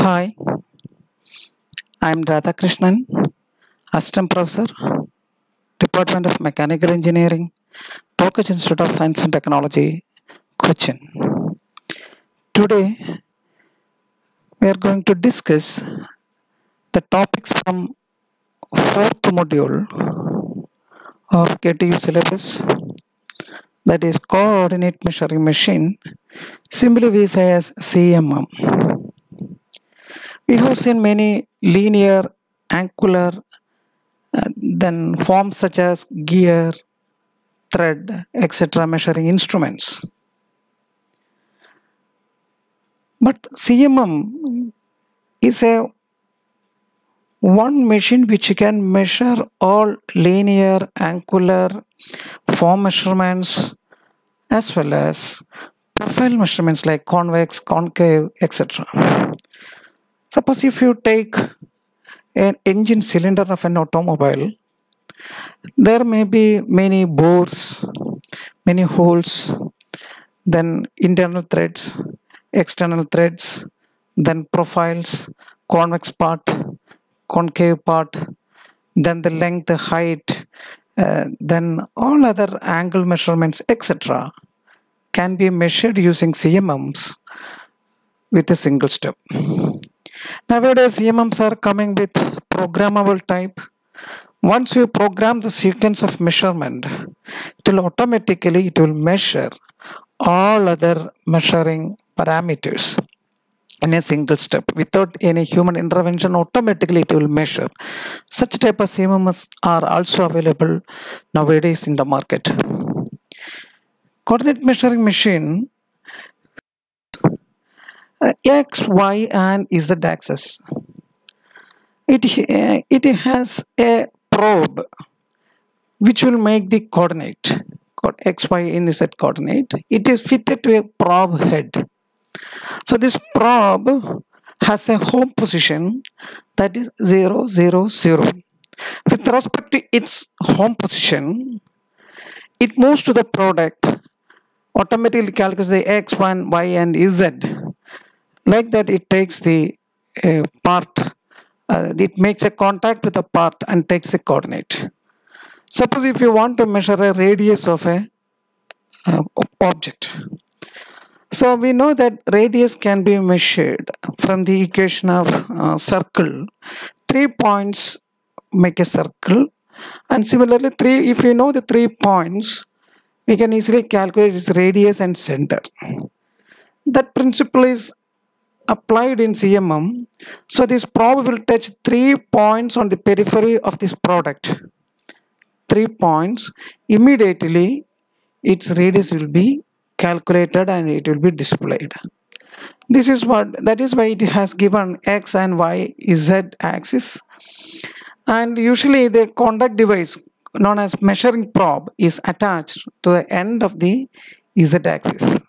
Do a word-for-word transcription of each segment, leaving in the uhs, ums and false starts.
Hi, I'm Radhakrishnan, Assistant Professor, Department of Mechanical Engineering, Tokaj Institute of Science and Technology, Cochin. Today, we are going to discuss the topics from fourth module of K T U syllabus, that is Coordinate Measuring Machine, simply we say as C M M. We have seen many linear, angular, uh, then forms such as gear, thread, et cetera measuring instruments. But C M M is a one machine which can measure all linear, angular, form measurements as well as profile measurements like convex, concave, et cetera. Suppose if you take an engine cylinder of an automobile, there may be many bores, many holes, then internal threads, external threads, then profiles, convex part, concave part, then the length, the height, uh, then all other angle measurements, et cetera can be measured using C M Ms with a single step. Nowadays, C M Ms are coming with programmable type. Once you program the sequence of measurement, it will automatically it will measure all other measuring parameters in a single step without any human intervention. Automatically it will measure. Such type of C M Ms are also available nowadays in the market. Coordinate measuring machine, uh, X, Y and Z axis. It, uh, it has a probe which will make the coordinate X, Y and Z coordinate. It is fitted to a probe head. So this probe has a home position that is zero, zero, zero. With respect to its home position, it moves to the product, automatically calculates the X, Y and Z. Like that it takes the uh, part, uh, it makes a contact with the part and takes a coordinate. Suppose if you want to measure a radius of a uh, object. So we know that radius can be measured from the equation of uh, circle. Three points make a circle, and similarly three, if you know the three points, we can easily calculate its radius and center. That principle is applied in C M M. So this probe will touch three points on the periphery of this product. Three points, immediately its radius will be calculated and it will be displayed. This is what, that is why it has given X and Y, Z axis. And usually the contact device known as measuring probe is attached to the end of the Z axis.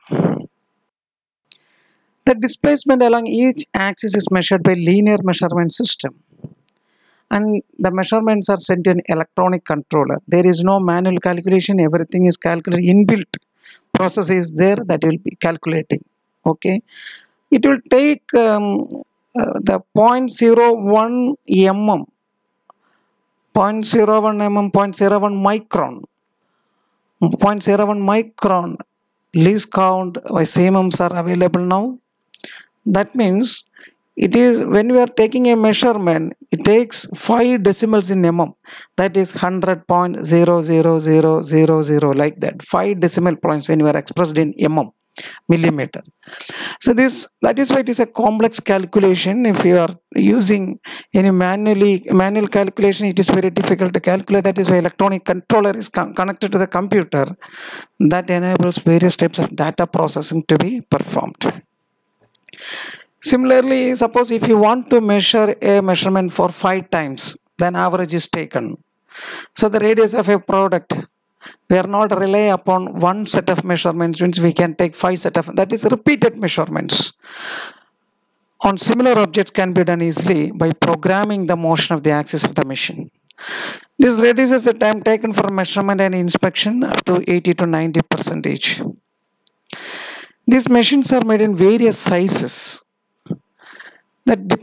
The displacement along each axis is measured by linear measurement system. And the measurements are sent in electronic controller. There is no manual calculation, everything is calculated. Inbuilt process is there that will be calculating. Okay, it will take um, uh, the zero point zero one millimeter, zero point zero one millimeter, zero point zero one micron, zero point zero one micron least count C M Ms are available now. That means it is when we are taking a measurement, it takes five decimals in mm. That is one hundred point zero zero zero zero zero, like that. Five decimal points when we are expressed in mm, millimeter. So this, that is why it is a complex calculation. If you are using any manually manual calculation, it is very difficult to calculate. That is why electronic controller is con connected to the computer. That enables various types of data processing to be performed. Similarly, suppose if you want to measure a measurement for five times, then average is taken. So the radius of a product, we are not rely upon one set of measurements, means we can take five set of, that is repeated measurements. On similar objects can be done easily by programming the motion of the axis of the machine. This reduces the time taken for measurement and inspection up to eighty to ninety percentage. These machines are made in various sizes. That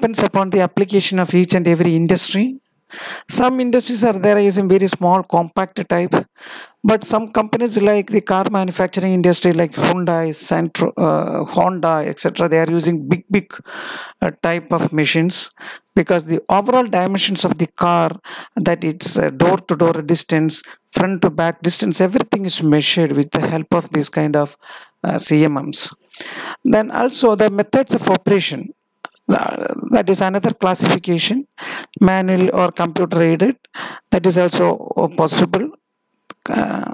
depends upon the application of each and every industry. Some industries are there using very small compact type, but some companies like the car manufacturing industry like Hyundai, Santro, uh, Honda, et cetera, they are using big, big uh, type of machines, because the overall dimensions of the car, that it's uh, door to door distance, front to back distance, everything is measured with the help of these kind of uh, C M Ms. Then also the methods of operation, uh, that is another classification, manual or computer aided, that is also uh, possible. Uh,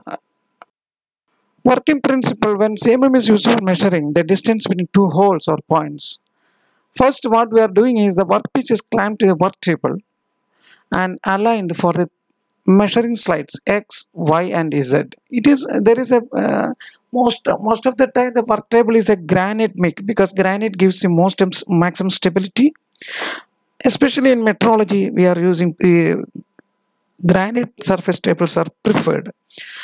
Working principle, when C M M is used for measuring the distance between two holes or points. First, what we are doing is the workpiece is clamped to the work table and aligned for the measuring slides X, Y, and Z. It is there is a uh, most most of the time the work table is a granite make, because granite gives the most maximum stability. Especially in metrology, we are using uh, granite surface tables are preferred.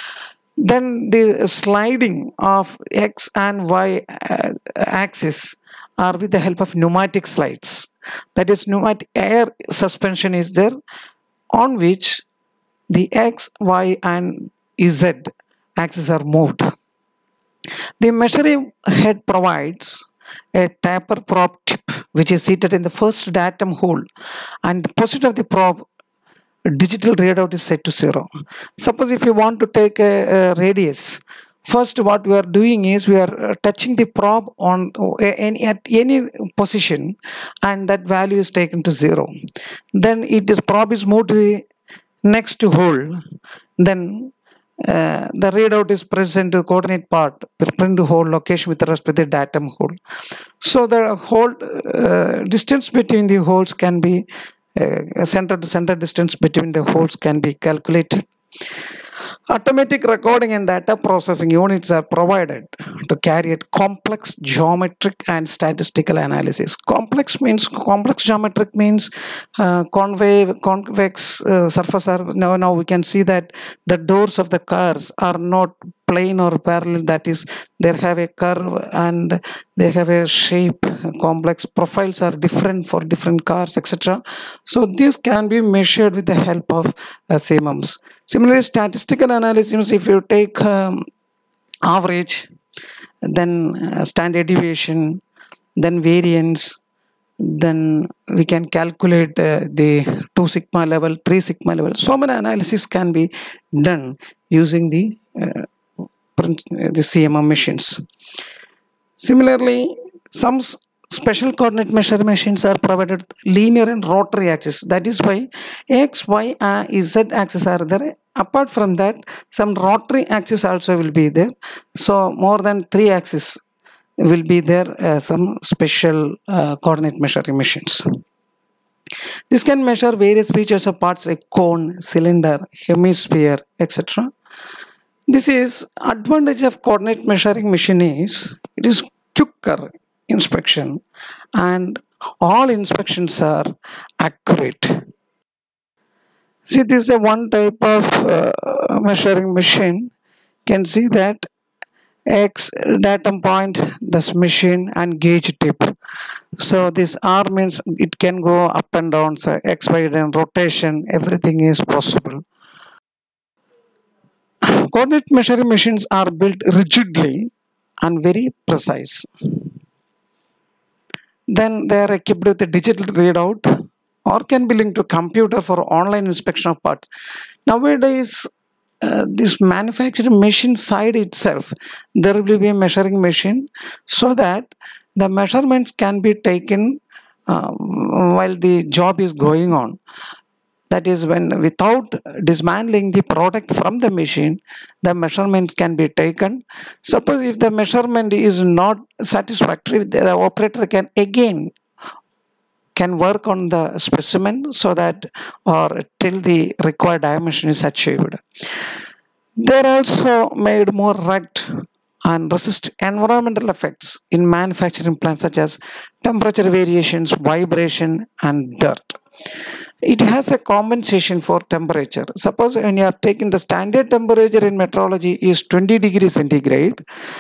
Then the sliding of X and Y uh, axis are with the help of pneumatic slides. That is, pneumatic air suspension is there, on which the X, Y, and Z axes are moved. The measuring head provides a taper probe tip which is seated in the first datum hole, and the position of the probe digital readout is set to zero. Suppose if you want to take a, a radius, first what we are doing is we are uh, touching the probe on uh, any, at any position, and that value is taken to zero. Then it is probe is moved to the next hole. Then uh, the readout is present to coordinate part print hole location with respect to the datum hole. So the whole uh, distance between the holes can be uh, center to center distance between the holes can be calculated. Automatic recording and data processing units are provided to carry out complex geometric and statistical analysis. Complex means complex geometric means uh, convex, convex uh, surface are now, now we can see that the doors of the cars are not plane or parallel, that is they have a curve and they have a shape. Complex profiles are different for different cars, etc. So this can be measured with the help of uh, C M Ms. Similarly, statistical analysis, if you take um, average, then uh, standard deviation, then variance, then we can calculate uh, the two sigma level, three sigma level. So many analysis can be done using the uh, the C M M machines. Similarly, some special coordinate measure machines are provided linear and rotary axis. That is why X, Y, and Z axis are there. Apart from that, some rotary axis also will be there. So more than three axes will be there. Uh, some special uh, coordinate measuring machines. This can measure various features of parts like cone, cylinder, hemisphere, et cetera. This is advantage of coordinate measuring machine is it is quicker inspection and all inspections are accurate. See, this is a one type of uh, measuring machine. Can see that X datum point, this machine, and gauge tip. So this R means it can go up and down. So X, Y, and rotation, everything is possible. Coordinate measuring machines are built rigidly and very precise. Then they are equipped with a digital readout or can be linked to computer for online inspection of parts. Nowadays, uh, this manufacturing machine side itself, there will be a measuring machine so that the measurements can be taken uh, while the job is going on. That is, when without dismantling the product from the machine, the measurements can be taken. Suppose if the measurement is not satisfactory, the operator can again can work on the specimen so that or till the required dimension is achieved. They are also made more rugged and resist environmental effects in manufacturing plants such as temperature variations, vibration, and dirt. It has a compensation for temperature. Suppose when you are taking the standard temperature in metrology is twenty degrees centigrade,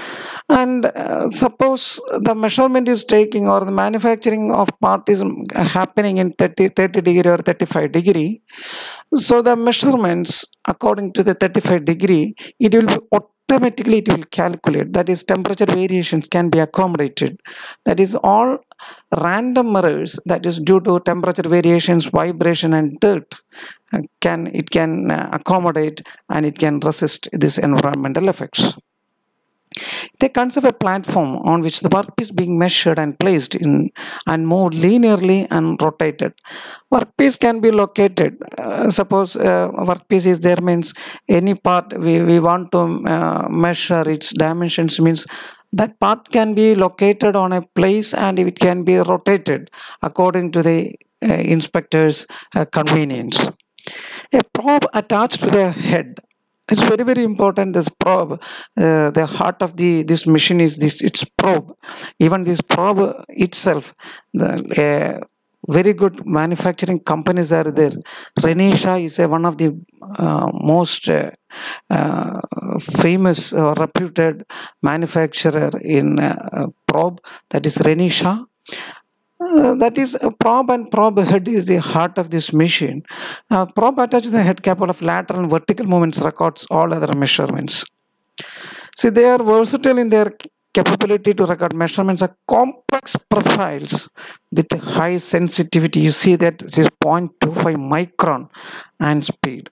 And uh, suppose the measurement is taking, or the manufacturing of part is happening in thirty, thirty degree or thirty-five degree. So the measurements according to the thirty-five degree, it will be automatically it will calculate, that is temperature variations can be accommodated, that is all random errors that is due to temperature variations, vibration and dirt, uh, can it can uh, accommodate, and it can resist these environmental effects. They conserve a platform on which the workpiece being measured and placed in and moved linearly and rotated. Workpiece can be located. Uh, suppose uh, workpiece is there, means any part we, we want to uh, measure its dimensions, means that part can be located on a place and it can be rotated according to the uh, inspector's uh, convenience. A probe attached to the head, it's very very important, this probe, uh, the heart of the this machine is this, it's probe. Even this probe itself, the uh, very good manufacturing companies are there. Renisha is a, one of the uh, most uh, uh, famous or reputed manufacturer in uh, probe, that is Renisha. Uh, that is a probe, and probe head is the heart of this machine. Uh, probe attached to the head capable of lateral and vertical movements records all other measurements. See, they are versatile in their capability to record measurements of complex profiles with high sensitivity. You see that this is zero point two five micron and speed.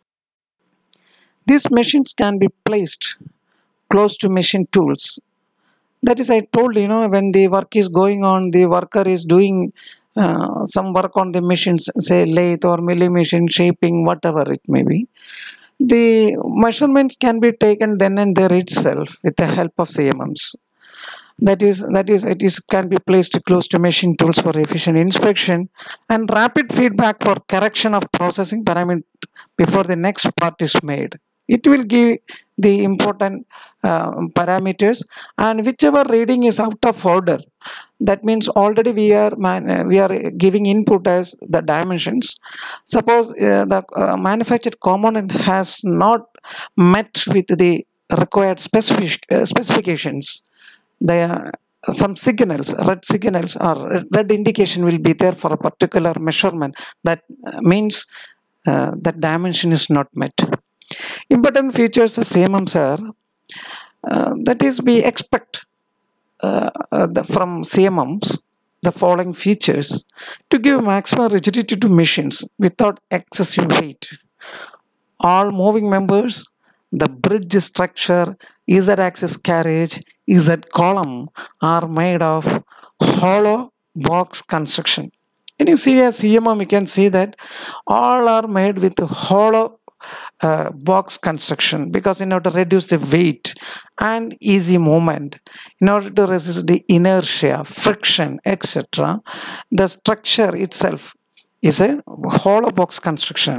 These machines can be placed close to machine tools. That is, I told you know, when the work is going on, the worker is doing uh, some work on the machines, say lathe or milling machine, shaping, whatever it may be. The measurements can be taken then and there itself with the help of C M Ms. That is, that is, it is can be placed close to machine tools for efficient inspection and rapid feedback for correction of processing parameter before the next part is made. It will give the important uh, parameters, and whichever reading is out of order, that means already we are man, we are giving input as the dimensions. Suppose uh, the uh, manufactured component has not met with the required specific, uh, specifications, the uh, some signals, red signals or red indication will be there for a particular measurement. That means uh, that dimension is not met. Important features of C M Ms are, uh, that is, we expect uh, uh, the, from C M Ms the following features: to give maximum rigidity to machines without excessive weight. All moving members, the bridge structure, Z-axis carriage, Z column are made of hollow box construction. When you see a C M M, you can see that all are made with hollow uh, box construction, because in order to reduce the weight and easy movement, in order to resist the inertia, friction, et cetera, the structure itself is a hollow box construction.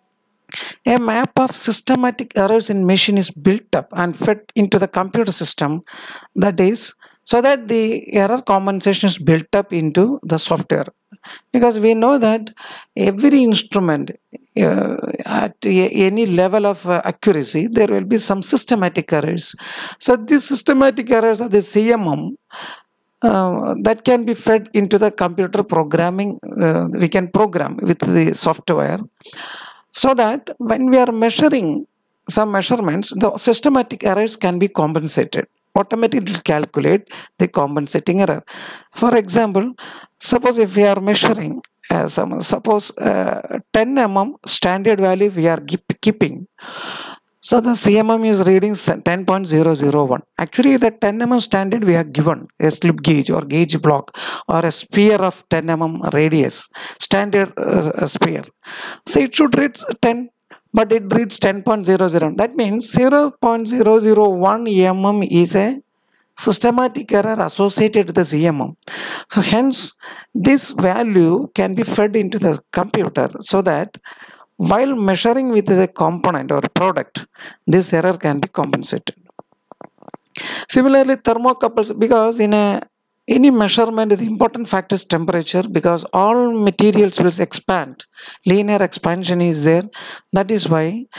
A map of systematic errors in machine is built up and fed into the computer system, that is, so that the error compensation is built up into the software. Because we know that every instrument uh, at any level of uh, accuracy, there will be some systematic errors. So these systematic errors of the C M M, Uh, that can be fed into the computer programming. Uh, we can program with the software, so that when we are measuring some measurements, the systematic errors can be compensated. Automatically calculate the compensating error. For example, suppose if we are measuring uh, some, suppose uh, ten millimeter standard value we are keeping. So the C M M is reading ten point zero zero one. Actually, the ten millimeter standard we are given a slip gauge or gauge block or a sphere of ten millimeter radius, standard uh, sphere. So it should read ten, but it reads ten point zero zero. That means zero point zero zero one millimeter is a systematic error associated with the C M M. So hence, this value can be fed into the computer, so that while measuring with the component or product, this error can be compensated. Similarly, thermocouples, because in a any measurement, the important factor is temperature, because all materials will expand. Linear expansion is there. That is why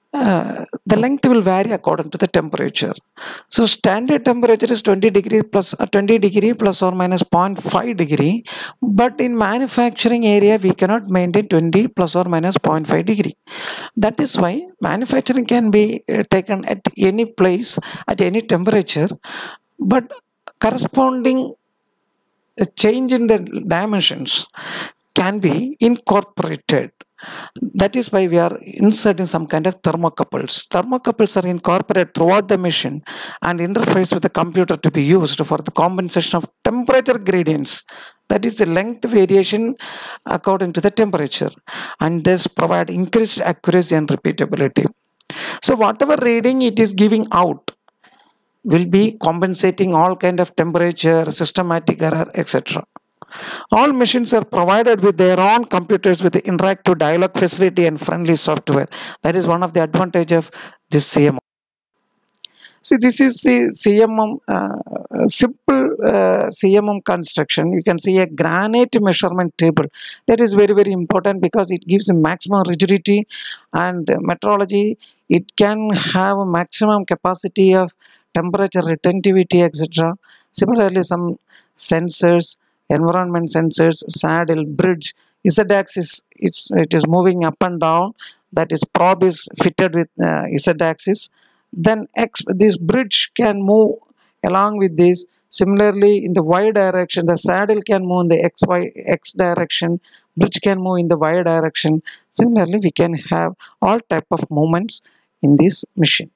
uh, the length will vary according to the temperature. So standard temperature is twenty degree plus uh, twenty degree plus or minus zero point five degree, but in manufacturing area we cannot maintain twenty plus or minus zero point five degree. That is why manufacturing can be uh, taken at any place at any temperature, but corresponding uh, change in the dimensions can be incorporated. That is why we are inserting some kind of thermocouples. Thermocouples are incorporated throughout the machine and interface with the computer to be used for the compensation of temperature gradients. That is the length variation according to the temperature, and this provide increased accuracy and repeatability. So whatever reading it is giving out will be compensating all kind of temperature, systematic error, et cetera. All machines are provided with their own computers with the interactive dialogue facility and friendly software. That is one of the advantage of this C M M. See, this is the C M M, uh, simple uh, C M M construction. You can see a granite measurement table. That is very, very important because it gives a maximum rigidity and metrology. It can have a maximum capacity of temperature retentivity, et cetera. Similarly, some sensors, environment sensors, saddle, bridge, Z-axis, it's, it is moving up and down. That is probe is fitted with uh, Z-axis. Then X, this bridge can move along with this. Similarly, in the Y direction, the saddle can move in the X, Y, X direction. Bridge can move in the Y direction. Similarly, we can have all type of movements in this machine.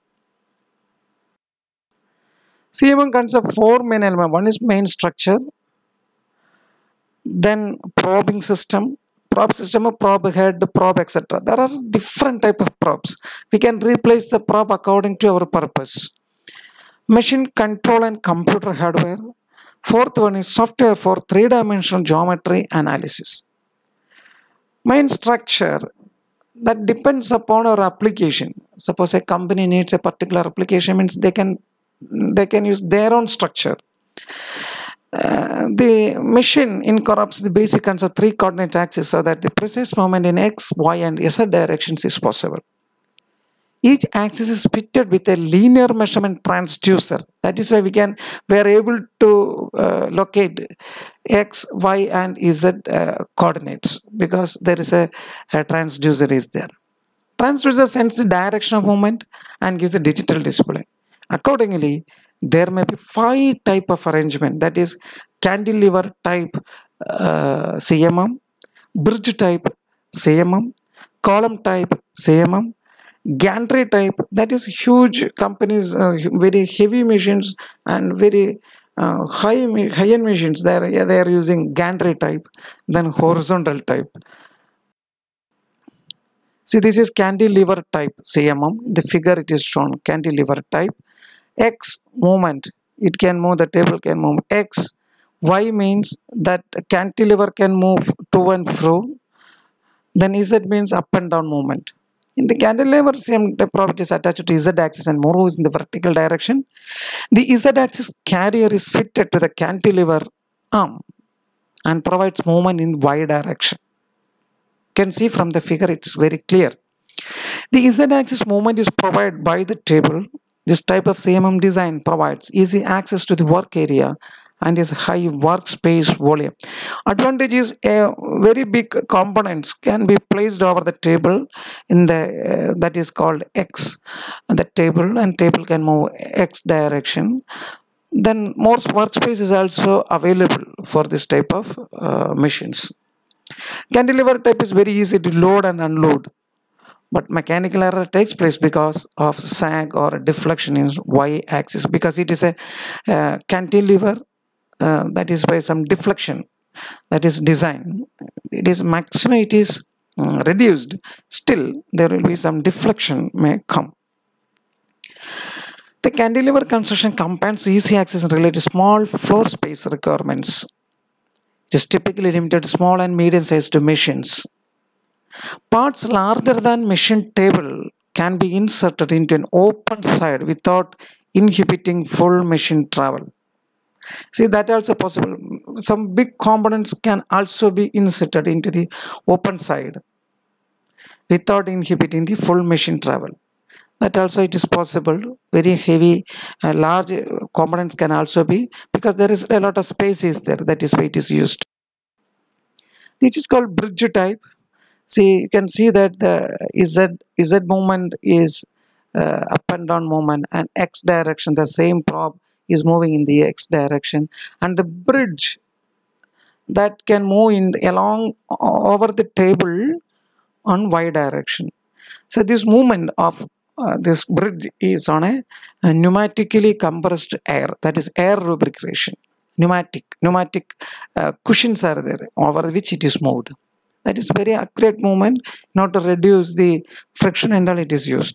C M M consists of four main elements. One is main structure, then probing system, probe system, a probe head, probe, et cetera. There are different type of probes. We can replace the probe according to our purpose. Machine control and computer hardware. Fourth one is software for three-dimensional geometry analysis. Main structure, that depends upon our application. Suppose a company needs a particular application, means they can they can use their own structure. Uh, the machine incorporates the basic concept of three coordinate axes so that the precise movement in X, Y, and Z directions is possible. Each axis is fitted with a linear measurement transducer. That is why we can we are able to uh, locate X, Y, and Z uh, coordinates because there is a, a transducer is there. Transducer sends the direction of movement and gives a digital display. Accordingly, there may be five type of arrangement, that is cantilever type uh, C M M, bridge type C M M, column type C M M, gantry type, that is huge companies, uh, very heavy machines and very uh, high high-end machines, they are, they are using gantry type, then horizontal type. See, this is cantilever type C M M, the figure it is shown, cantilever type. X movement, it can move, the table can move X. Y means that cantilever can move to and fro. Then Z means up and down movement. In the cantilever, same property is attached to Z axis and moves in the vertical direction. The Z axis carrier is fitted to the cantilever arm and provides movement in Y direction. You can see from the figure, it's very clear. The Z axis movement is provided by the table. This type of C M M design provides easy access to the work area and is high workspace volume. Advantage is a very big components can be placed over the table in the uh, that is called X, the table, and table can move X direction. Then more workspace is also available for this type of uh, machines. Cantilever type is very easy to load and unload. But mechanical error takes place because of sag or deflection in Y axis, because it is a uh, cantilever, uh, that is by some deflection that is designed. It is maximum, it is uh, reduced. Still, there will be some deflection may come. The cantilever construction combines easy access and related small floor space requirements. It is typically limited to small and medium sized machines. Parts larger than machine table can be inserted into an open side without inhibiting full machine travel. See, that also possible. Some big components can also be inserted into the open side without inhibiting the full machine travel. that also it is possible. Very heavy, uh, large uh, components can also be, because there is a lot of space is there, that is why it is used. This is called bridge type. See, you can see that the Z Z movement is uh, up and down movement, and X direction, the same prop is moving in the X direction, and the bridge that can move in along over the table on Y direction. So this movement of uh, this bridge is on a, a pneumatically compressed air, that is air lubrication. Pneumatic, pneumatic uh, cushions are there over which it is moved. That is very accurate movement. Not to reduce the friction and all, it is used.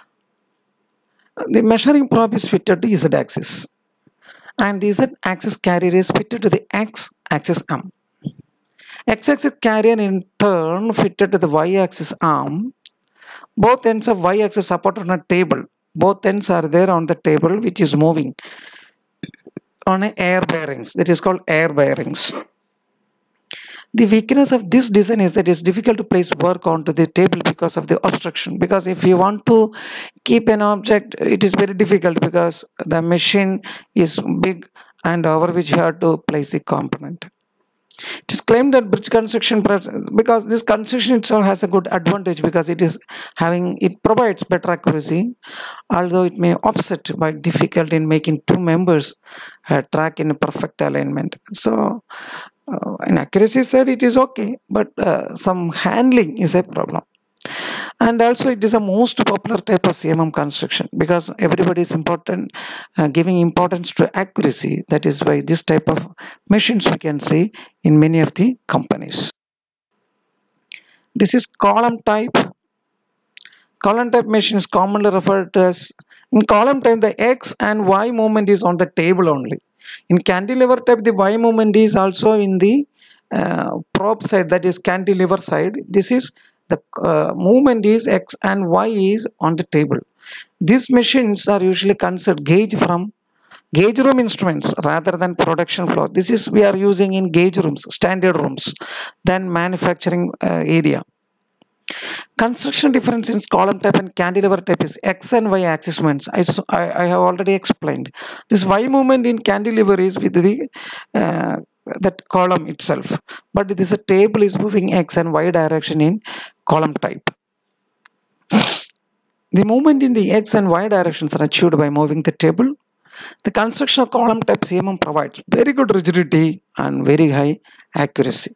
The measuring probe is fitted to Z axis, and the Z axis carrier is fitted to the X axis arm. X axis carrier in turn fitted to the Y axis arm. Both ends of Y axis support on a table. Both ends are there on the table which is moving on a air bearings. That is called air bearings. The weakness of this design is that it's difficult to place work onto the table because of the obstruction. Because if you want to keep an object, it is very difficult because the machine is big and over which you have to place the component. It is claimed that bridge construction, because this construction itself has a good advantage because it is having, it provides better accuracy, although it may offset by difficulty in making two members uh, track in a perfect alignment. So uh, in accuracy side it is okay, but uh, some handling is a problem. And also it is a most popular type of C M M construction because everybody is important, uh, giving importance to accuracy. That is why this type of machines we can see in many of the companies. This is column type. Column type machine is commonly referred to as, in column type the X and Y movement is on the table only. In cantilever type the Y movement is also in the uh, probe side, that is cantilever side. This is the uh, movement is X and Y is on the table. These machines are usually considered gauge from gauge room instruments rather than production floor. This is we are using in gauge rooms, standard rooms, than manufacturing uh, area. Construction difference in column type and cantilever type is X and Y axis movements. I, I, I have already explained. This Y movement in cantilever is with the uh, that column itself, but this table is moving X and Y direction in column type. The movement in the X and Y directions are achieved by moving the table. The construction of column type C M M provides very good rigidity and very high accuracy.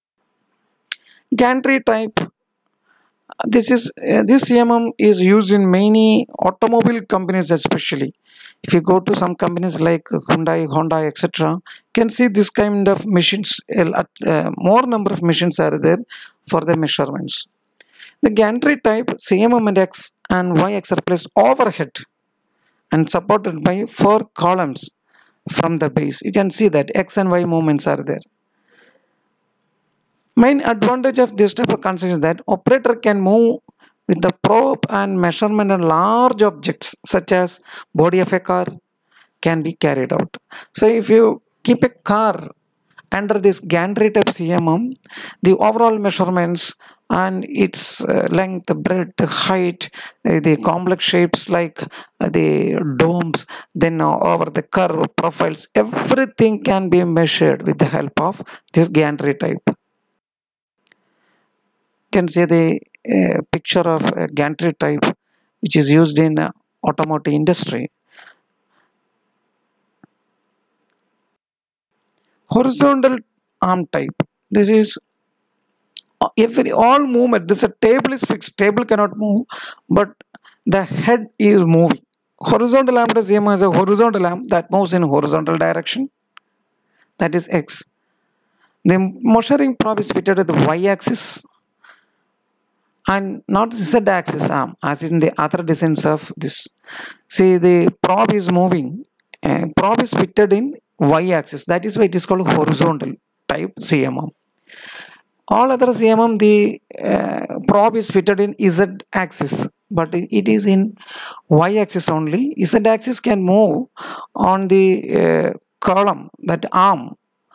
Gantry type. This is uh, this C M M is used in many automobile companies, especially. If you go to some companies like Hyundai, Honda, et cetera, you can see this kind of machines. Uh, uh, more number of machines are there for the measurements. The gantry type C M M and X and Y axis are placed overhead and supported by four columns from the base. You can see that X and Y movements are there. Main advantage of this type of construction is that operator can move with the probe and measurement on large objects such as body of a car can be carried out. So if you keep a car under this gantry type C M M, the overall measurements and its uh, length, breadth, height, uh, the complex shapes like uh, the domes, then uh, over the curve profiles, everything can be measured with the help of this gantry type. You can see the uh, picture of a gantry type which is used in uh, automotive industry. Horizontal arm type. This is every all movement. This a table is fixed. Table cannot move, but the head is moving. Horizontal arm is same as a horizontal arm that moves in horizontal direction. That is X. The measuring probe is fitted to the Y axis and not Z axis arm as in the other designs of this. See, the probe is moving. Uh, probe is fitted in Y axis. That is why it is called horizontal type C M M. All other C M M, the uh, probe is fitted in Z axis, but it is in Y axis only. Z axis can move on the uh, column, that arm,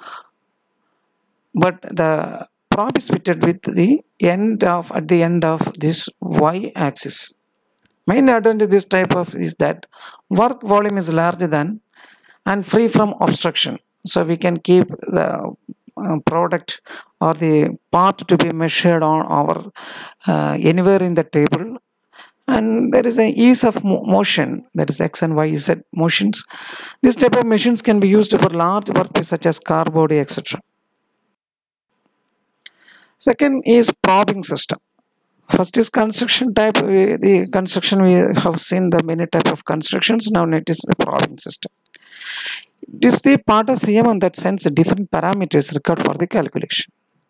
but the probe is fitted with the end of at the end of this Y axis. Main advantage of this type of is that work volume is larger than and free from obstruction. So we can keep the uh, product or the part to be measured on our uh, anywhere in the table, and there is an ease of mo motion, that is x and y z motions. This type of machines can be used for large work such as car body, et cetera. Second is probing system. First is construction type. We, the construction we have seen the many type of constructions. Now it is a probing system. It is the part of C M M that sends different parameters required for the calculation.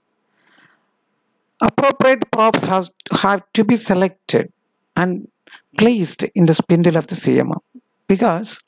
Appropriate probes have, have to be selected and placed in the spindle of the C M M, because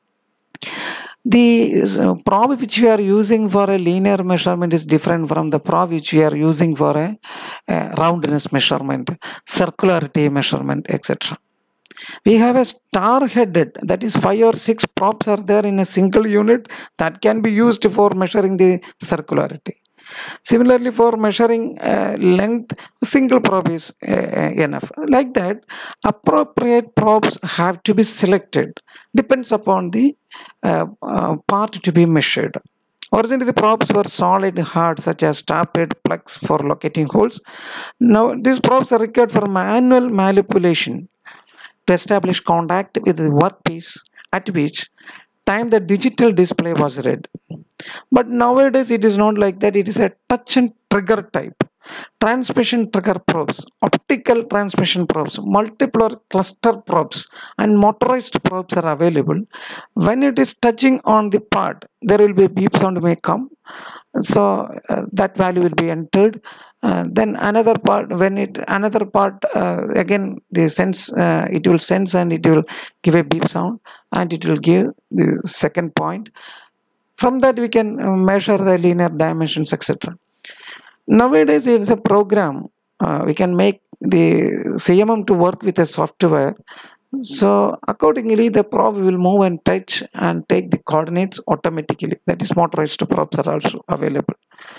the uh, probe which we are using for a linear measurement is different from the probe which we are using for a, a roundness measurement, circularity measurement, et cetera. We have a star-headed, that is five or six probes are there in a single unit that can be used for measuring the circularity. Similarly, for measuring uh, length, single probe is uh, enough. Like that, appropriate probes have to be selected. Depends upon the uh, uh, part to be measured. Originally, the probes were solid, hard, such as star-head plugs for locating holes. Now, these probes are required for manual manipulation to establish contact with the workpiece, at which time the digital display was read. But nowadays it is not like that. It is a touch and trigger type. Transmission trigger probes, optical transmission probes, multiple or cluster probes, and motorized probes are available. When it is touching on the part, there will be a beep sound may come. So uh, that value will be entered. Uh, then another part, when it another part uh, again the sense uh, it will sense and it will give a beep sound, and it will give the second point. From that we can measure the linear dimensions, et cetera. Nowadays it is a program. Uh, we can make the C M M to work with a software. So accordingly the probe will move and touch and take the coordinates automatically. That is, motorized probes are also available.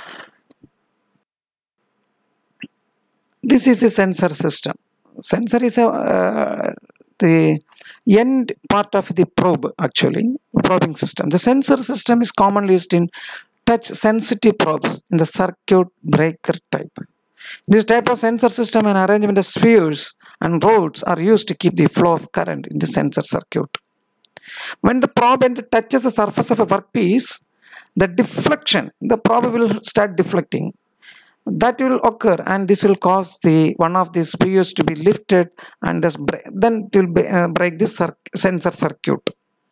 This is a sensor system. Sensor is a uh, the end part of the probe, actually, probing system. The sensor system is commonly used in touch sensitive probes in the circuit breaker type. This type of sensor system and arrangement of spheres and rods are used to keep the flow of current in the sensor circuit. When the probe end touches the surface of a workpiece, the deflection, the probe will start deflecting. That will occur, and this will cause the one of the spheres to be lifted, and this then it will be, uh, break this cir sensor circuit.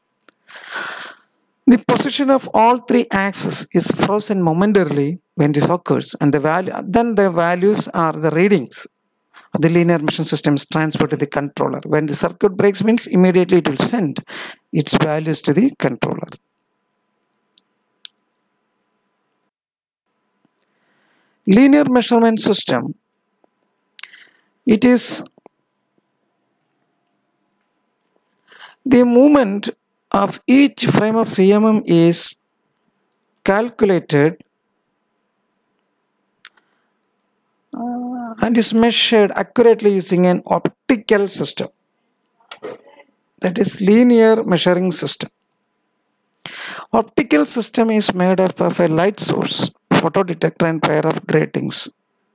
The position of all three axes is frozen momentarily when this occurs, and the value then the values are the readings. The linear motion system is transferred to the controller. When the circuit breaks, means immediately it will send its values to the controller. Linear measurement system, it is the movement of each frame of C M M is calculated uh, and is measured accurately using an optical system, that is linear measuring system. Optical system is made up of a light source, photodetector, and pair of gratings.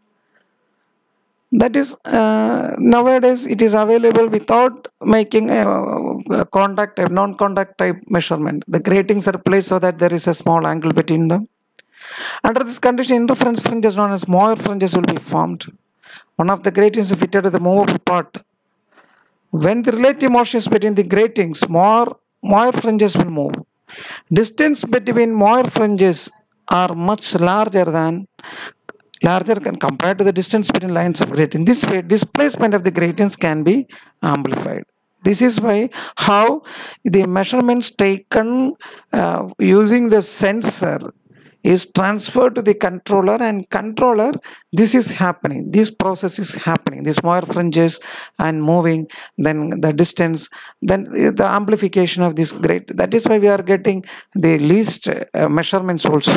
That is, uh, nowadays it is available without making a, a contact, a non-contact type measurement. The gratings are placed so that there is a small angle between them. Under this condition, interference fringes known as Moir fringes will be formed. One of the gratings is fitted to the movable part. When the relative motion is between the gratings, more Moir fringes will move. Distance between Moir fringes are much larger than larger can compared to the distance between lines of grating. This way, displacement of the gratings can be amplified. This is why how the measurements taken uh, using the sensor is transferred to the controller, and controller, this is happening, this process is happening, this Moir fringes and moving, then the distance, then the amplification of this grate. That is why we are getting the least uh, measurements also.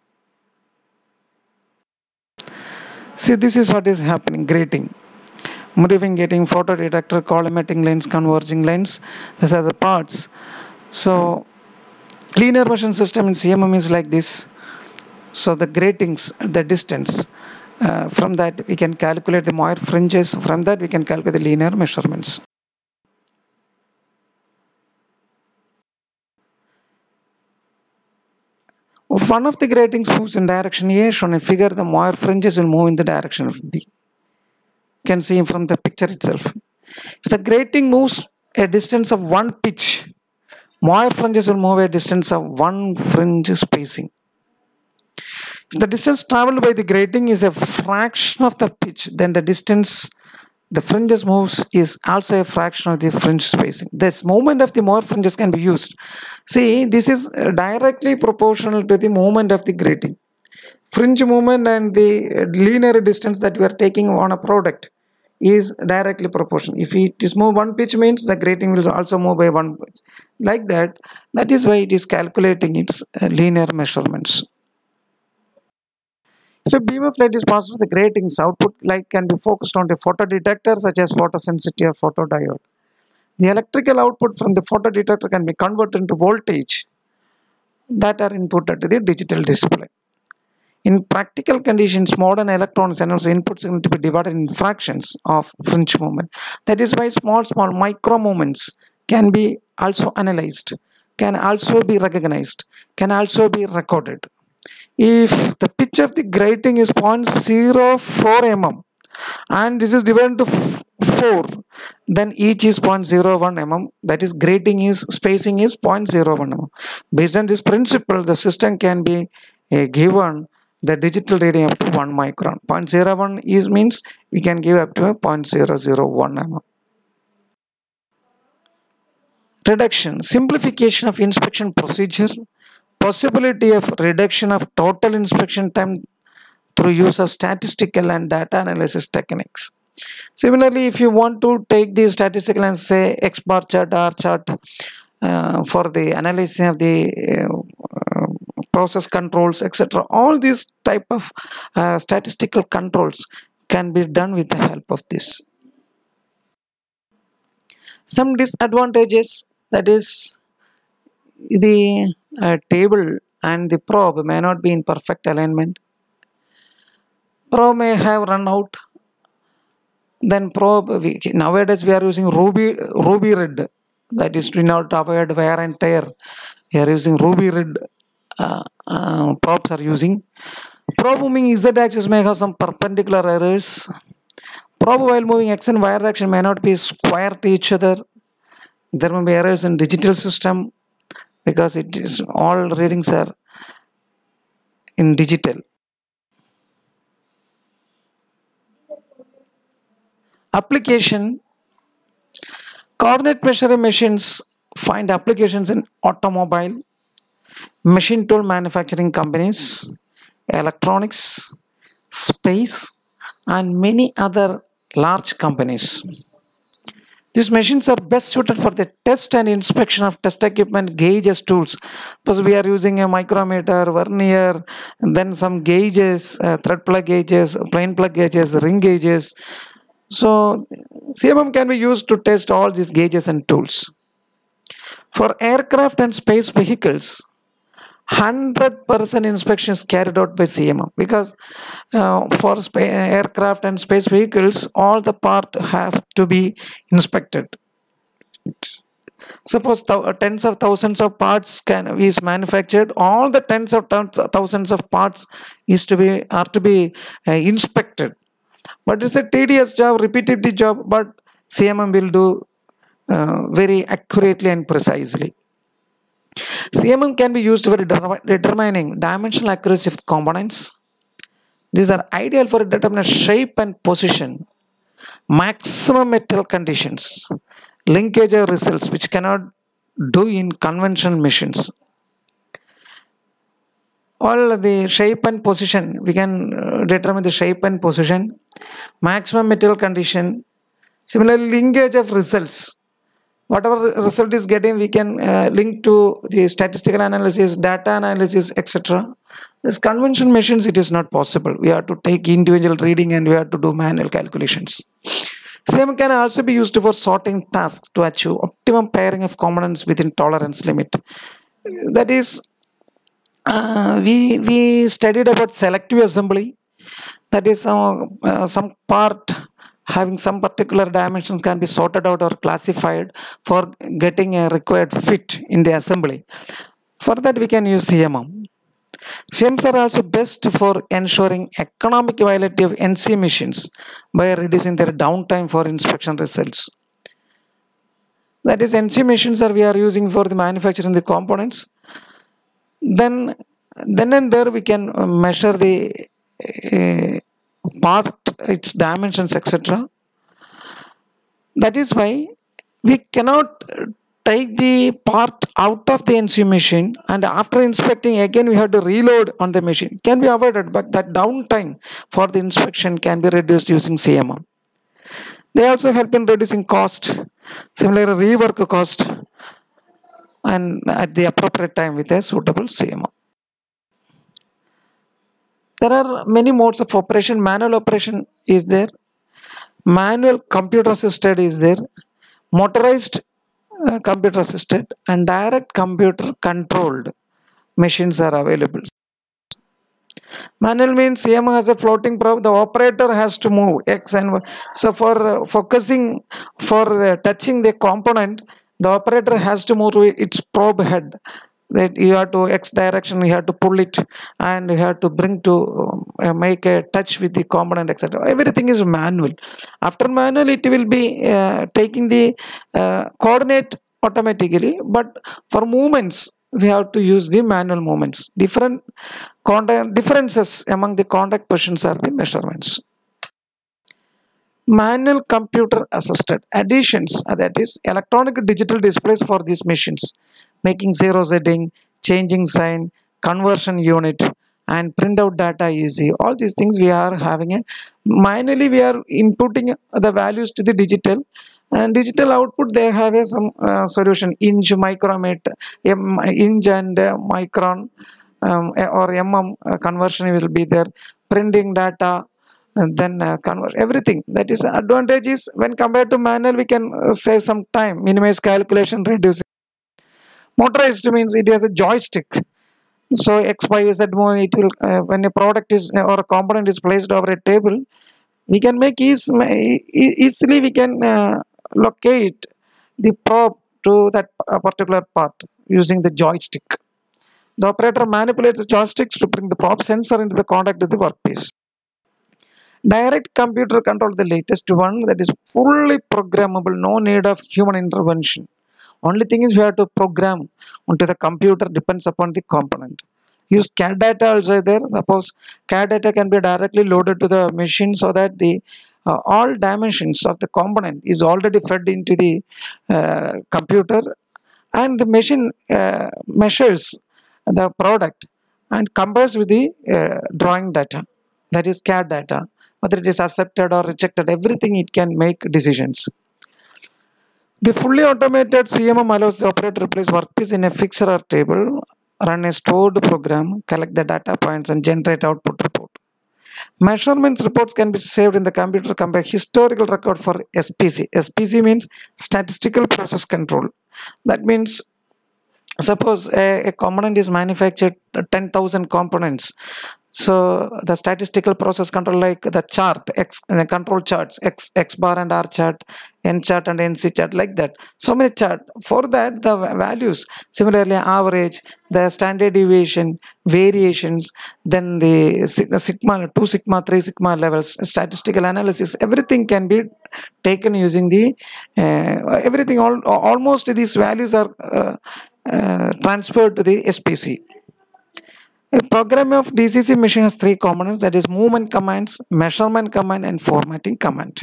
See, this is what is happening, grating. moving getting photodetector, collimating lens, converging lens. These are the parts. So linear motion system in C M M is like this. So the gratings, the distance, uh, from that we can calculate the Moir fringes. From that we can calculate the linear measurements. If one of the gratings moves in direction A, shown in figure, the Moir fringes will move in the direction of B. You can see from the picture itself. If the grating moves a distance of one pitch, Moir fringes will move a distance of one fringe spacing. If the distance traveled by the grating is a fraction of the pitch, then the distance the fringes moves is also a fraction of the fringe spacing. This movement of the Moir fringes can be used. See, this is directly proportional to the movement of the grating. Fringe movement and the linear distance that we are taking on a product is directly proportional. If it is move one pitch, means the grating will also move by one pitch. Like that, that is why it is calculating its linear measurements. If a beam of light is passed through the gratings, output light can be focused on a photodetector such as photosensitivity or photodiode. The electrical output from the photodetector can be converted into voltage that are inputted to the digital display. In practical conditions, modern electronics and also inputs are going to be divided in fractions of fringe movement. That is why small, small micro movements can be also analyzed, can also be recognized, can also be recorded. If the pitch of the grating is zero point zero four millimeters and this is divided into four, then each is zero point zero one millimeter, that is grating is spacing is zero point zero one millimeter. Based on this principle, the system can be uh, given the digital reading up to one micron. zero point zero one is means we can give up to zero point zero zero one millimeter. Reduction, simplification of inspection procedure, possibility of reduction of total inspection time through use of statistical and data analysis techniques. Similarly, if you want to take the statistical and say X bar chart, R chart uh, for the analysis of the uh, process controls, et cetera, all these type of uh, statistical controls can be done with the help of this. Some disadvantages, that is, the uh, table and the probe may not be in perfect alignment. Probe may have run out. Then probe, we, nowadays we are using ruby ruby red, that is to not avoid wear and tear. We are using ruby red uh, uh, probes are using. Probe moving z-axis may have some perpendicular errors. Probe while moving x and y direction may not be square to each other. There may be errors in digital system because it is all readings are in digital. Application, coordinate measuring machines find applications in automobile, machine tool manufacturing companies, electronics, space, and many other large companies. These machines are best suited for the test and inspection of test equipment, gauges, tools. Because we are using a micrometer, vernier, and then some gauges, uh, thread plug gauges, plain plug gauges, ring gauges. So C M M can be used to test all these gauges and tools. For aircraft and space vehicles, one hundred percent inspection is carried out by C M M, because uh, for aircraft and space vehicles, all the parts have to be inspected. Suppose th tens of thousands of parts can is manufactured, all the tens of thousands of parts is to be are to be uh, inspected. But it's a tedious job, repetitive job, but C M M will do uh, very accurately and precisely. C M M can be used for determining dimensional accuracy of components. These are ideal for determining shape and position, maximum metal conditions, linkage of results which cannot do in conventional machines. All the shape and position, we can determine the shape and position, maximum metal condition. Similarly, linkage of results. Whatever result is getting, we can uh, link to the statistical analysis, data analysis, et cetera. This conventional machines, it is not possible. We have to take individual reading and we have to do manual calculations. C M can also be used for sorting tasks to achieve optimum pairing of components within tolerance limit. That is, uh, we we studied about selective assembly. That is, uh, uh, some part having some particular dimensions can be sorted out or classified for getting a required fit in the assembly. For that, we can use C M M. C M Ms are also best for ensuring economic viability of N C machines by reducing their downtime for inspection results. That is, N C machines are we are using for the manufacturing the components. Then, then and there we can measure the uh, part, its dimensions, et cetera. That is why we cannot take the part out of the N C machine, and after inspecting again we have to reload on the machine. It can be avoided, but that downtime for the inspection can be reduced using C M M. They also help in reducing cost, similarly rework cost, and at the appropriate time with a suitable C M M. There are many modes of operation. Manual operation is there, manual computer assisted is there, motorized uh, computer assisted, and direct computer controlled machines are available. Manual means C M has a floating probe, the operator has to move X and Y. So for uh, focusing, for uh, touching the component, the operator has to move its probe head. That you have to X direction, you have to pull it, and you have to bring to uh, make a touch with the component, et cetera. Everything is manual. After manual, it will be uh, taking the uh, coordinate automatically, but for movements, we have to use the manual movements. Different contact differences among the contact positions are the measurements. Manual computer assisted additions, uh, that is electronic digital displays for these machines, making zero setting, changing sign, conversion unit, and printout data easy. All these things we are having a manually we are inputting the values to the digital, and digital output they have a some uh, solution inch, micrometer, m, inch and uh, micron um, or mm uh, conversion will be there, printing data, and then uh, convert everything. That is advantage is when compared to manual we can uh, save some time, minimize calculation, reduce. Motorized means it has a joystick. So X, Y, Z mode, it will uh, when a product is or a component is placed over a table, we can make ease, easily we can uh, locate the probe to that particular part using the joystick. The operator manipulates the joysticks to bring the probe sensor into the contact with the workpiece. Direct computer control, the latest one, that is fully programmable, no need of human intervention. Only thing is we have to program onto the computer, depends upon the component. Use C A D data also there. Suppose C A D data can be directly loaded to the machine so that the uh, all dimensions of the component is already fed into the uh, computer, and the machine uh, measures the product and compares with the uh, drawing data, that is C A D data. Whether it is accepted or rejected, everything it can make decisions. The fully automated C M M allows the operator to replace workpiece in a fixer or table, run a stored program, collect the data points, and generate output report. Measurements reports can be saved in the computer, compare historical record for S P C. S P C means statistical process control. That means suppose a, a component is manufactured ten thousand components. So the statistical process control, like the chart, X, the control charts, X, X bar and R chart, N chart and N C chart, like that. So many chart. For that, the values, similarly average, the standard deviation, variations, then the, the sigma, two sigma, three sigma levels, statistical analysis, everything can be taken using the, uh, everything, all, almost these values are uh, uh, transferred to the S P C. A program of D C C machine has three components, that is movement commands, measurement command, and formatting command.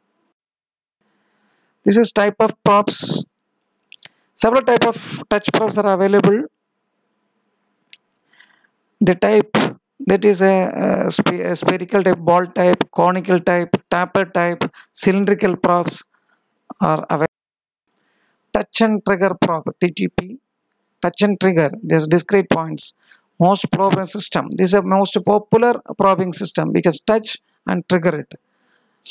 This is type of probes. Several type of touch probes are available. The type, that is a, a, sp a spherical type, ball type, conical type, taper type, cylindrical probes are available. Touch and trigger probe, T T P. Touch and trigger, there's discrete points. Most probing system. This is a most popular probing system because touch and trigger it.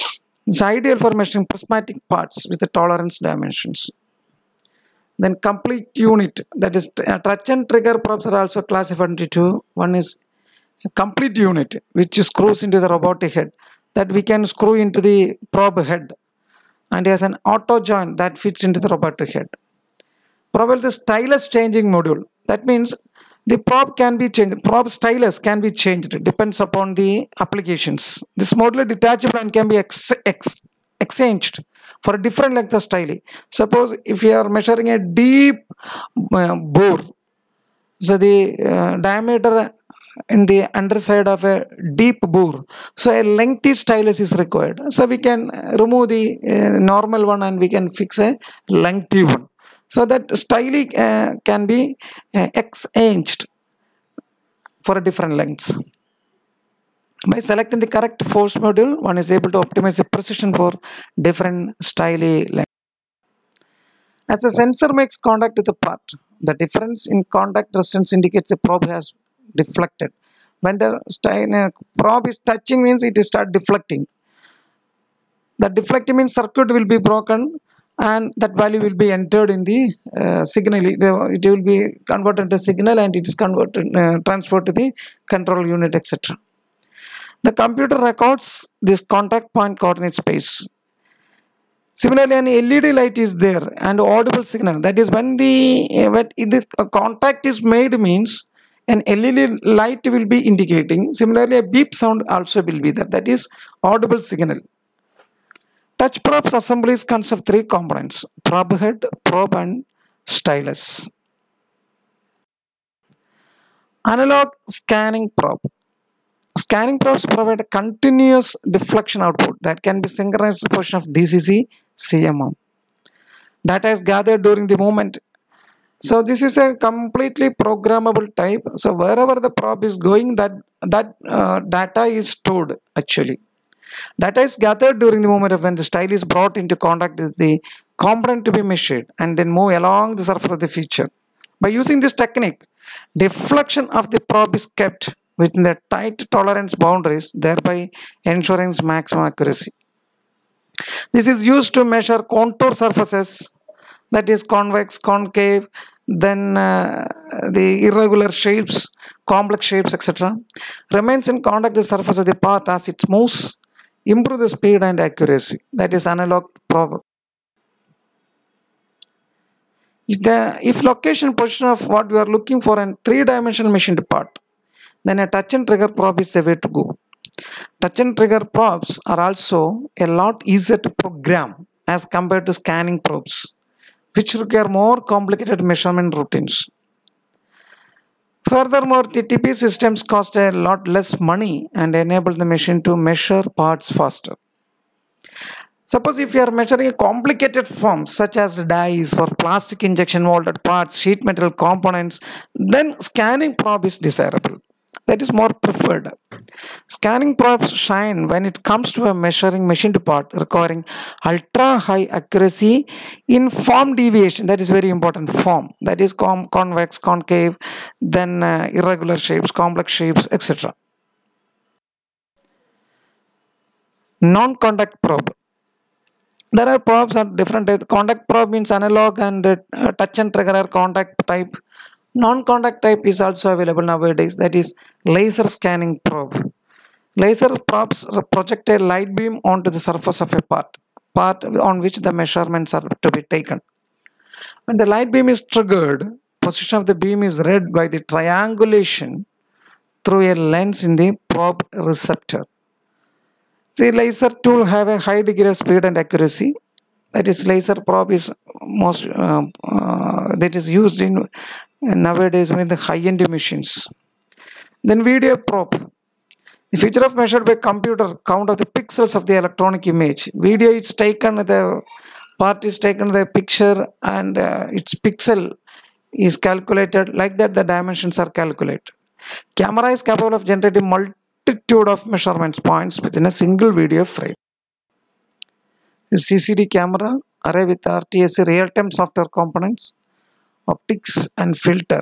It's ideal for measuring prismatic parts with the tolerance dimensions. Then complete unit, that is uh, touch and trigger probes are also classified into two. One is a complete unit, which screws into the robotic head, that we can screw into the probe head, and has an auto joint that fits into the robotic head. Probe the stylus changing module. That means the probe can be changed. Probe stylus can be changed. It depends upon the applications. This module is detachable and can be ex ex exchanged for a different length of styli. Suppose if you are measuring a deep uh, bore, so the uh, diameter in the underside of a deep bore, so a lengthy stylus is required. So we can remove the uh, normal one and we can fix a lengthy one. So that styli uh, can be uh, exchanged for different lengths. By selecting the correct force module, one is able to optimize the precision for different styli lengths. As the sensor makes contact with the part, the difference in contact resistance indicates the probe has deflected. When the uh, probe is touching, means it is start deflecting. The deflecting means circuit will be broken, and that value will be entered in the uh, signal. It, it will be converted to signal, and it is converted uh, transferred to the control unit, et cetera. The computer records this contact point coordinate space. Similarly, an L E D light is there and audible signal. That is when the when the contact is made, means an L E D light will be indicating. Similarly, a beep sound also will be there. That is audible signal. Touch probes assemblies consists of three components: probe head, probe, and stylus. Analog scanning probe. Scanning probes provide a continuous deflection output that can be synchronized with the position of D C C C M M. Data is gathered during the movement. So this is a completely programmable type. So wherever the probe is going, that that uh, data is stored actually. Data is gathered during the movement of when the style is brought into contact with the component to be measured and then move along the surface of the feature. By using this technique, deflection of the probe is kept within the tight tolerance boundaries, thereby ensuring maximum accuracy. This is used to measure contour surfaces, that is convex, concave, then uh, the irregular shapes, complex shapes, et cetera. Remains in contact with the surface of the part as it moves, improve the speed and accuracy. That is analog probe. If the if location position of what we are looking for in three-dimensional machined part, then a touch and trigger probe is the way to go. Touch and trigger probes are also a lot easier to program as compared to scanning probes, which require more complicated measurement routines. Furthermore, the T P systems cost a lot less money and enable the machine to measure parts faster. Suppose if you are measuring a complicated form such as dies for plastic injection molded parts, sheet metal components, then scanning probe is desirable. That is more preferred. Scanning probes shine when it comes to a measuring machined part requiring ultra high accuracy in form deviation. That is very important. Form, that is con convex, concave, then uh, irregular shapes, complex shapes, et cetera. Non-contact probe. There are probes are different types. Contact probe means analog, and uh, touch and trigger are contact type. Non-contact type is also available nowadays. That is laser scanning probe. Laser probes project a light beam onto the surface of a part, part on which the measurements are to be taken. When the light beam is triggered, position of the beam is read by the triangulation through a lens in the probe receptor. The laser tool have a high degree of speed and accuracy. That is, laser probe is most uh, uh, that is used in nowadays with the high-end machines. Then video probe. The feature of measured by computer count of the pixels of the electronic image. Video is taken, the part is taken, the picture, and uh, its pixel is calculated. Like that, the dimensions are calculated. Camera is capable of generating multitude of measurements points within a single video frame. The C C D camera array with R T S real-time software components, optics and filter.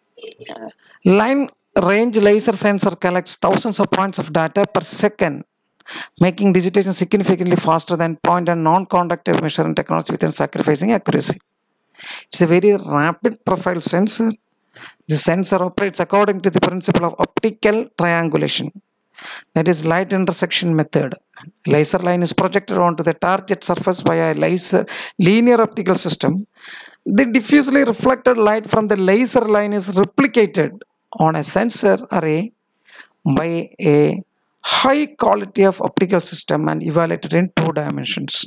Line range laser sensor collects thousands of points of data per second making digitation significantly faster than point and non-conductive measuring technology without sacrificing accuracy. It's a very rapid profile sensor. The sensor operates according to the principle of optical triangulation, that is light intersection method. Laser line is projected onto the target surface via a laser linear optical system. The diffusely reflected light from the laser line is replicated on a sensor array by a high quality of optical system and evaluated in two dimensions.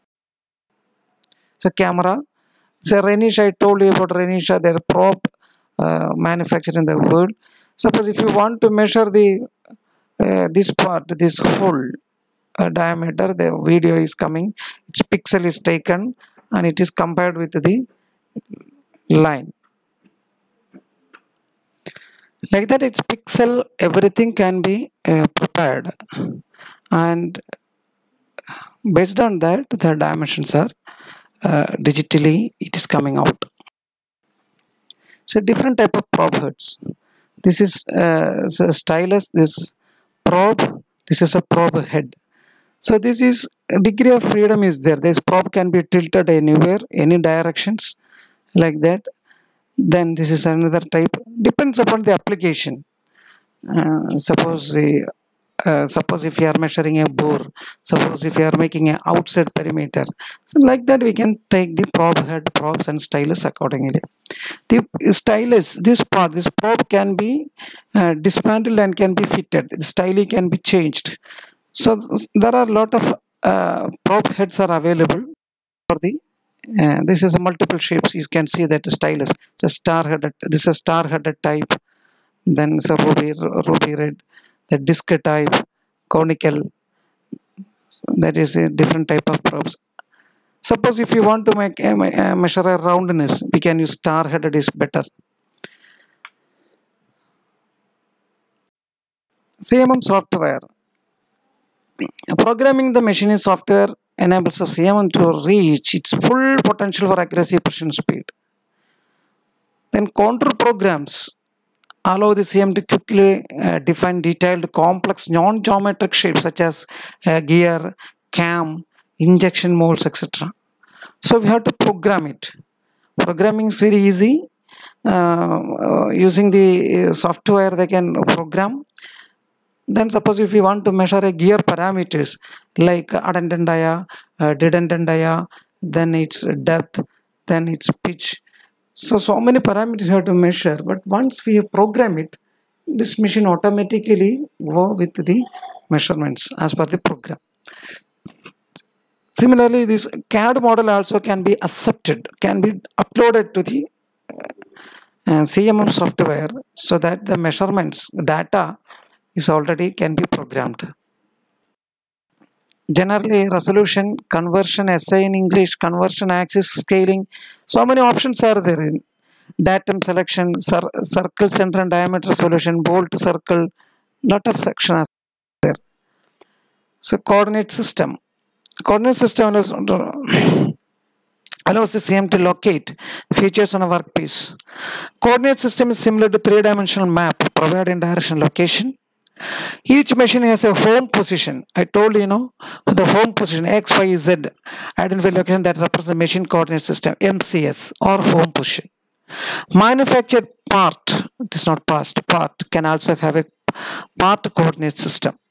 So camera. So Renish, I told you about Renish, their probe uh, manufactured in the world. Suppose if you want to measure the uh, this part, this whole uh, diameter, the video is coming, its pixel is taken and it is compared with the line. Like that, its pixel, everything can be uh, prepared, and based on that, the dimensions are uh, digitally, it is coming out. So different type of probe heads. This is uh, a stylus, this probe, this is a probe head. So this is a degree of freedom is there. This probe can be tilted anywhere, any directions, like that. Then this is another type. Depends upon the application. Uh, suppose the uh, suppose if you are measuring a bore, suppose if you are making an outside perimeter, so like that we can take the probe head, probes and stylus accordingly. The stylus, this part, this probe can be uh, dismantled and can be fitted. The styli can be changed. So there are a lot of uh, probe heads are available for the. Uh, this is a multiple shapes. You can see that the stylus. It's a star headed. This is a star headed type. Then it's a ruby, ruby red. The disc type, conical. So that is a different type of probes. Suppose if you want to make a, a measure a roundness, we can use star headed is better. C M M software. Programming the machine in software enables the C M M to reach its full potential for accuracy, precision, speed. Then control programs allow the C M M to quickly uh, define detailed, complex, non-geometric shapes such as uh, gear, cam, injection molds, et cetera. So we have to program it. Programming is very easy. Uh, uh, using the uh, software, they can program. Then suppose if you want to measure a gear parameters like addendum dia, uh, dedendum dia, then its depth, then its pitch. So, so many parameters you have to measure, but once we program it, this machine automatically go with the measurements as per the program. Similarly, this C A D model also can be accepted, can be uploaded to the uh, C M M software so that the measurements data is already can be programmed. Generally, resolution, conversion, essay in English, conversion, axis, scaling, so many options are there in datum selection, cir circle, center and diameter solution, bolt, circle, lot of sections are there. So coordinate system. Coordinate system allows, allows the C M to locate features on a workpiece. Coordinate system is similar to three-dimensional map provided in direction location. Each machine has a home position. I told you, know, the home position X, Y, Z identify location that represents the machine coordinate system M C S or home position. Manufactured part, it is not past, part can also have a part coordinate system.